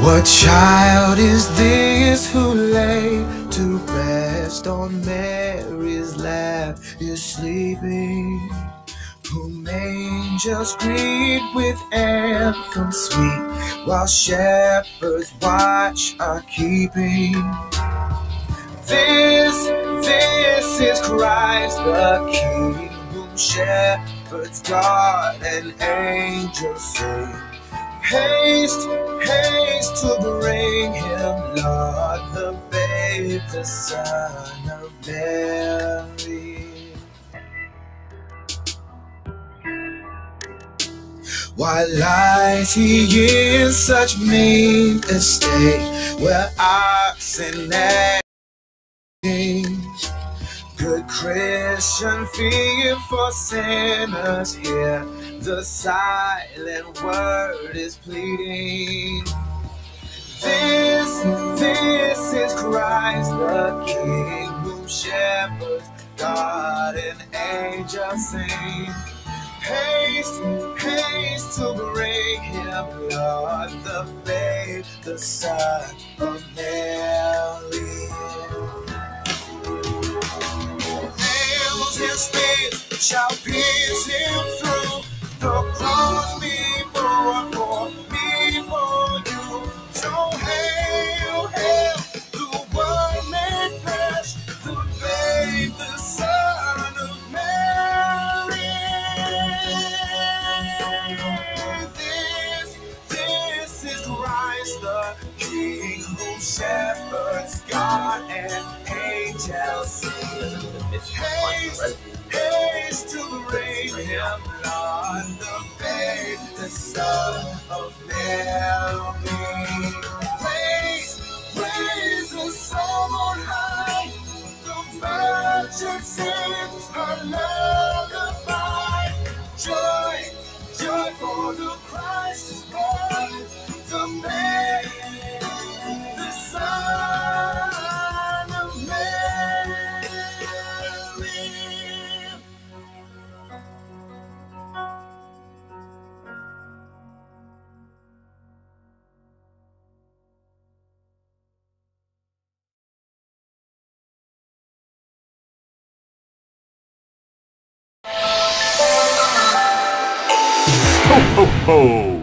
What child is this who lay to rest on Mary's lap is sleeping, whom angels greet with anthems sweet, while shepherds watch are keeping? This is Christ the King, whom shepherds guard and angels sing. Haste, haste to bring him, Lord, the babe, the Son of Mary. Why lies he in such mean estate, where oxen and kings? Good Christian, fear for sinners here. The silent word is pleading. This is Christ the King, whom shepherds guard and angels sing. Haste, haste to bring him, Lord, the babe, the Son of Mary. Nails and spears shall pierce him through. The cross be born for me, for you. So hail, hail, the Word made flesh, the babe, the Son of Mary. This is Christ the King, whom shepherds guard and angels sing. Haste, haste to bring him, Lord, the babe, the Son of Mary. Praise the soul on high, the Virgin sings her lullaby. Joy, joy for the Christ is born, the babe, the Son of Mary. Ho, ho, ho!